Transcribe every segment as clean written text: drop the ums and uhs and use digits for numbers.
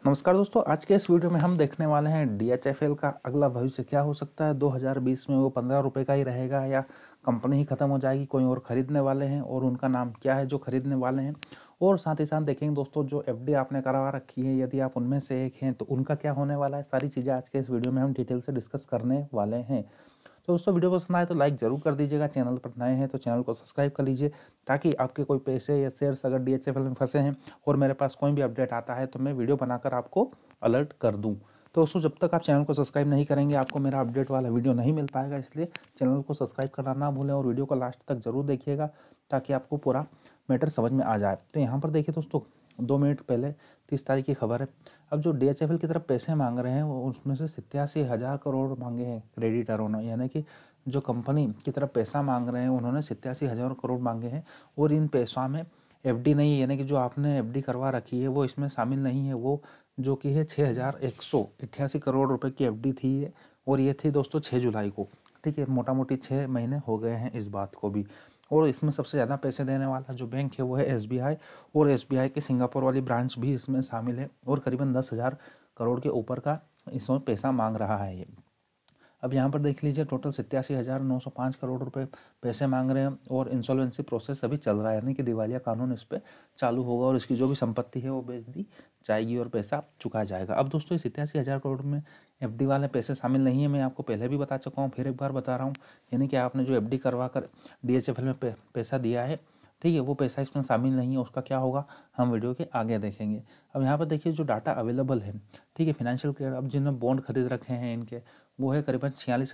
नमस्कार दोस्तों, आज के इस वीडियो में हम देखने वाले हैं DHFL का अगला भविष्य क्या हो सकता है। 2020 में वो 15 रुपये का ही रहेगा या कंपनी ही ख़त्म हो जाएगी, कोई और ख़रीदने वाले हैं और उनका नाम क्या है जो ख़रीदने वाले हैं। और साथ ही साथ देखेंगे दोस्तों, जो FD आपने करवा रखी है, यदि आप उनमें से एक हैं तो उनका क्या होने वाला है। सारी चीज़ें आज के इस वीडियो में हम डिटेल से डिस्कस करने वाले हैं। तो दोस्तों, वीडियो पसंद आए तो लाइक ज़रूर कर दीजिएगा। चैनल पर नए हैं तो चैनल को सब्सक्राइब कर लीजिए, ताकि आपके कोई पैसे या शेयर्स अगर DHFL में फंसे हैं और मेरे पास कोई भी अपडेट आता है तो मैं वीडियो बनाकर आपको अलर्ट कर दूं। तो दोस्तों, जब तक आप चैनल को सब्सक्राइब नहीं करेंगे आपको मेरा अपडेट वाला वीडियो नहीं मिल पाएगा, इसलिए चैनल को सब्सक्राइब करना ना भूलें और वीडियो को लास्ट तक ज़रूर देखिएगा, ताकि आपको पूरा मैटर समझ में आ जाए। तो यहाँ पर देखिए दोस्तों, 2 मिनट पहले 30 तारीख की खबर है। अब जो DHFL की तरफ पैसे मांग रहे हैं वो उसमें से 87,000 करोड़ मांगे हैं क्रेडिटरों ने, यानी कि जो कंपनी की तरफ पैसा मांग रहे हैं उन्होंने 87,000 करोड़ मांगे हैं। और इन पैसों में FD नहीं है, यानी कि जो आपने FD करवा रखी है वो इसमें शामिल नहीं है। वो जो कि है 6,188 करोड़ रुपए की FD थी और ये थी दोस्तों 6 जुलाई को। ठीक है, मोटा मोटी 6 महीने हो गए हैं इस बात को भी। और इसमें सबसे ज़्यादा पैसे देने वाला जो बैंक है वो है SBI, और SBI की सिंगापुर वाली ब्रांच भी इसमें शामिल है और करीबन 10,000 करोड़ के ऊपर का इसमें पैसा मांग रहा है ये। अब यहाँ पर देख लीजिए, टोटल 87,905 करोड़ रुपए पैसे मांग रहे हैं और इंसॉल्वेंसी प्रोसेस अभी चल रहा है, यानी कि दिवालिया कानून इस पर चालू होगा और इसकी जो भी संपत्ति है वो बेच दी जाएगी और पैसा चुका जाएगा। अब दोस्तों, इस 87,000 करोड़ में FD वाले पैसे शामिल नहीं है। मैं आपको पहले भी बता चुका हूँ, फिर एक बार बता रहा हूँ, यानी कि आपने जो FD करवा कर DHFL में पैसा दिया है, ठीक है, वो पैसा इसमें शामिल नहीं है। उसका क्या होगा हम वीडियो के आगे देखेंगे। अब यहाँ पर देखिए, जो डाटा अवेलेबल है, ठीक है, फाइनेंशियल क्लियर अब जिन्होंने बॉन्ड खरीद रखे हैं इनके, वो है करीबन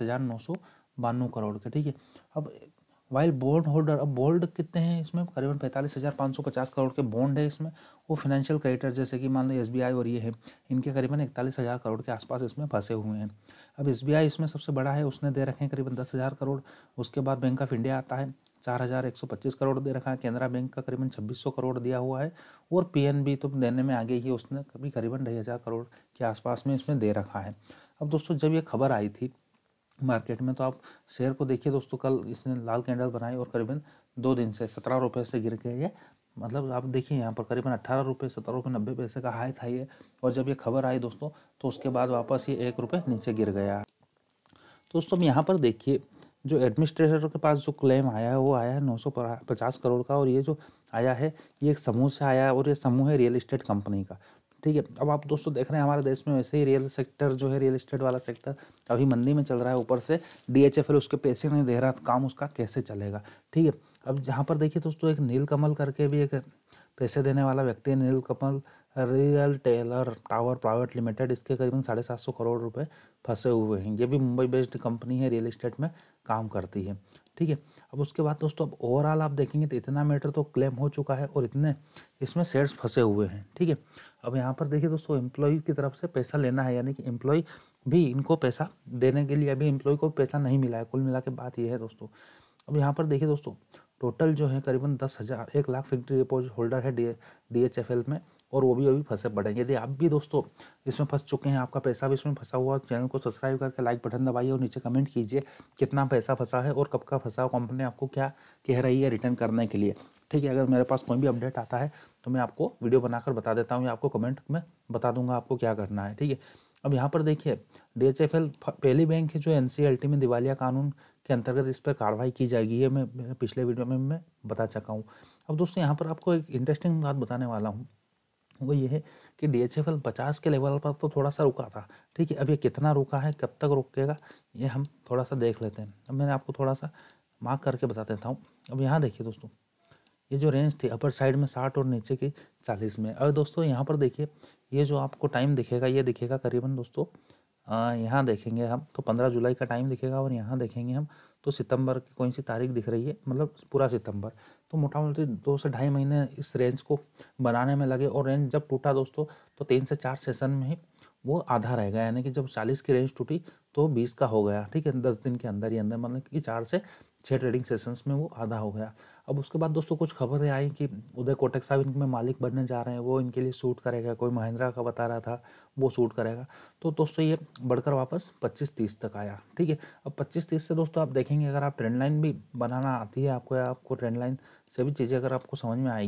46,992 करोड़ के। ठीक है, अब वाइल बॉन्ड होल्डर, अब बॉन्ड कितने हैं इसमें, करीबन 45,550 करोड़ के बॉन्ड है इसमें। वो फाइनेंशियल क्रेडिटर जैसे कि मान लो SBI और ये है, इनके करीबन 41,000 करोड़ के आसपास इसमें फंसे हुए हैं। अब SBI इसमें सबसे बड़ा है, उसने दे रखे हैं करीबन 10,000 करोड़। उसके बाद बैंक ऑफ इंडिया आता है, 4,125 करोड़ दे रखा है। केनरा बैंक का करीबन 2,600 करोड़ दिया हुआ है। और PNB तो देने में आगे ही, उसने कभी करीबन 2,500 करोड़ के आसपास में इसमें दे रखा है। अब दोस्तों, जब ये खबर आई थी मार्केट में तो आप शेयर को देखिए दोस्तों, कल इसने लाल कैंडल बनाई और करीबन 2 दिन से 17 रुपये से गिर गए ये। मतलब आप देखिए यहाँ पर करीबन 18 रुपये 17 रुपये 90 पैसे का हाई था ये। और जब ये खबर आई दोस्तों तो उसके बाद वापस ये 1 रुपये नीचे गिर गया। दोस्तों, अब यहाँ पर देखिए, जो एडमिनिस्ट्रेटर के पास जो क्लेम आया है वो आया है 950 करोड़ का, और ये जो आया है ये एक समूह से आया है, और ये समूह है रियल एस्टेट कंपनी का। ठीक है, अब आप दोस्तों देख रहे हैं हमारे देश में वैसे ही रियल सेक्टर जो है, रियल एस्टेट वाला सेक्टर अभी मंदी में चल रहा है। ऊपर से DHFL उसके पैसे नहीं दे रहा, तो काम उसका कैसे चलेगा। ठीक है, अब जहाँ पर देखिए दोस्तों, एक नीलकमल करके भी एक पैसे देने वाला व्यक्ति है, Neelkamal realtors tower private limited, इसके करीबन 750 करोड़ रुपए फंसे हुए हैं। ये भी मुंबई बेस्ड कंपनी है, रियल एस्टेट में काम करती है। ठीक है, अब उसके बाद दोस्तों, अब ओवरऑल आप देखेंगे तो इतना मैटर तो क्लेम हो चुका है और इतने इसमें शेयर्स फंसे हुए हैं। ठीक है, अब यहाँ पर देखिए दोस्तों, एम्प्लॉय की तरफ से पैसा लेना है, यानी कि एम्प्लॉय भी इनको पैसा देने के लिए अभी एम्प्लॉय को पैसा नहीं मिला है। कुल मिला के बात ये है दोस्तों। अब यहाँ पर देखिए दोस्तों, टोटल जो है करीबन 1 लाख फिक्स्ड डिपॉजिट होल्डर है DHFL में, और वो भी अभी फंसे पड़े हैं। यदि आप भी दोस्तों इसमें फंस चुके हैं, आपका पैसा भी इसमें फंसा हुआ, चैनल को सब्सक्राइब करके लाइक बटन दबाइए और नीचे कमेंट कीजिए कितना पैसा फंसा है और कब का फंसा है, कंपनी आपको क्या कह रही है रिटर्न करने के लिए। ठीक है, अगर मेरे पास कोई भी अपडेट आता है तो मैं आपको वीडियो बनाकर बता देता हूँ या आपको कमेंट में बता दूंगा आपको क्या करना है। ठीक है, अब यहाँ पर देखिए, DHFL पहली बैंक है जो NCLT में दिवालिया कानून के अंतर्गत इस पर कार्रवाई की जाएगी। ये मैं पिछले वीडियो में मैं बता चुका हूँ। अब दोस्तों, यहाँ पर आपको एक इंटरेस्टिंग बात बताने वाला हूँ, वो ये है कि DHFL 50 के लेवल पर तो थोड़ा सा रुका था। ठीक है, अब ये कितना रुका है, कब तक रुकेगा, ये हम थोड़ा सा देख लेते हैं। अब मैंने आपको थोड़ा सा मार्क करके बता देता हूँ। अब यहाँ देखिए दोस्तों, ये जो रेंज थी अपर साइड में 60 और नीचे की 40 में। अब दोस्तों यहाँ पर देखिए, ये जो आपको टाइम दिखेगा ये दिखेगा करीबन दोस्तों, यहाँ देखेंगे हम तो 15 जुलाई का टाइम दिखेगा, और यहाँ देखेंगे हम तो सितंबर की कोई सी तारीख दिख रही है, मतलब पूरा सितंबर। तो मोटा मोटी 2 से ढाई महीने इस रेंज को बनाने में लगे, और रेंज जब टूटा दोस्तों तो 3 से 4 सेशन में ही वो आधा रह गया, यानी कि जब 40 की रेंज टूटी तो 20 का हो गया। ठीक है, 10 दिन के अंदर ही अंदर, मतलब कि 4 से 6 ट्रेडिंग सेशंस में वो आधा हो गया। अब उसके बाद दोस्तों कुछ खबरें आई कि उदय कोटक साहब इनमें मालिक बनने जा रहे हैं, वो इनके लिए सूट करेगा। कोई महिंद्रा का बता रहा था वो सूट करेगा। तो दोस्तों ये बढ़कर वापस 25-30 तक आया। ठीक है, अब 25-30 से दोस्तों आप देखेंगे, अगर आप ट्रेंड लाइन भी बनाना आती है आपको, या आपको ट्रेंड लाइन से भी चीज़ें अगर आपको समझ में आएगी,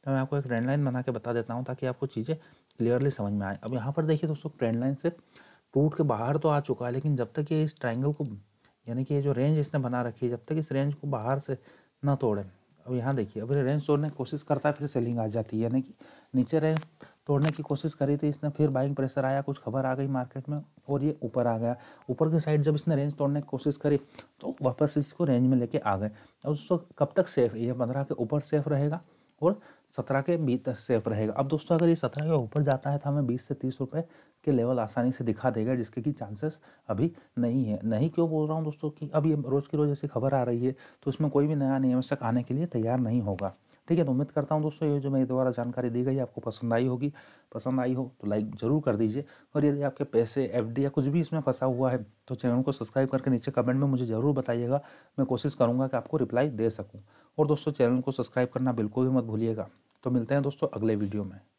तो मैं आपको एक ट्रेंड लाइन बना के बता देता हूँ ताकि आपको चीज़ें क्लियरली समझ में आए। अब यहाँ पर देखिए दोस्तों, ट्रेंड लाइन से टूट के बाहर तो आ चुका है, लेकिन जब तक ये इस ट्रायंगल को, यानी कि ये जो रेंज इसने बना रखी है, जब तक इस रेंज को बाहर से ना तोड़े। अब यहाँ देखिए, अब रेंज तोड़ने की कोशिश करता है, फिर सेलिंग आ जाती है, यानी कि नीचे रेंज तोड़ने की कोशिश करी थी इसने, फिर बाइंग प्रेशर आया, कुछ खबर आ गई मार्केट में और ये ऊपर आ गया। ऊपर की साइड जब इसने रेंज तोड़ने की कोशिश करी तो वापस इसको रेंज में लेके आ गए। अब दोस्तों कब तक सेफ, ये 15 के ऊपर सेफ रहेगा और 17 के भीतर सेफ रहेगा। अब दोस्तों अगर ये 17 के ऊपर जाता है तो हमें 20 से 30 रुपए के लेवल आसानी से दिखा देगा, जिसके कि चांसेस अभी नहीं है। नहीं क्यों बोल रहा हूँ दोस्तों कि अब ये रोज़ की रोज़ ऐसी खबर आ रही है तो इसमें कोई भी नया निवेशक आने के लिए तैयार नहीं होगा। ठीक है, तो उम्मीद करता हूँ दोस्तों ये जो मेरे द्वारा जानकारी दी गई आपको पसंद आई होगी। पसंद आई हो तो लाइक ज़रूर कर दीजिए, और यदि आपके पैसे एफडी या कुछ भी इसमें फंसा हुआ है तो चैनल को सब्सक्राइब करके नीचे कमेंट में मुझे ज़रूर बताइएगा। मैं कोशिश करूँगा कि आपको रिप्लाई दे सकूँ। और दोस्तों चैनल को सब्सक्राइब करना बिल्कुल भी मत भूलिएगा। तो मिलते हैं दोस्तों अगले वीडियो में।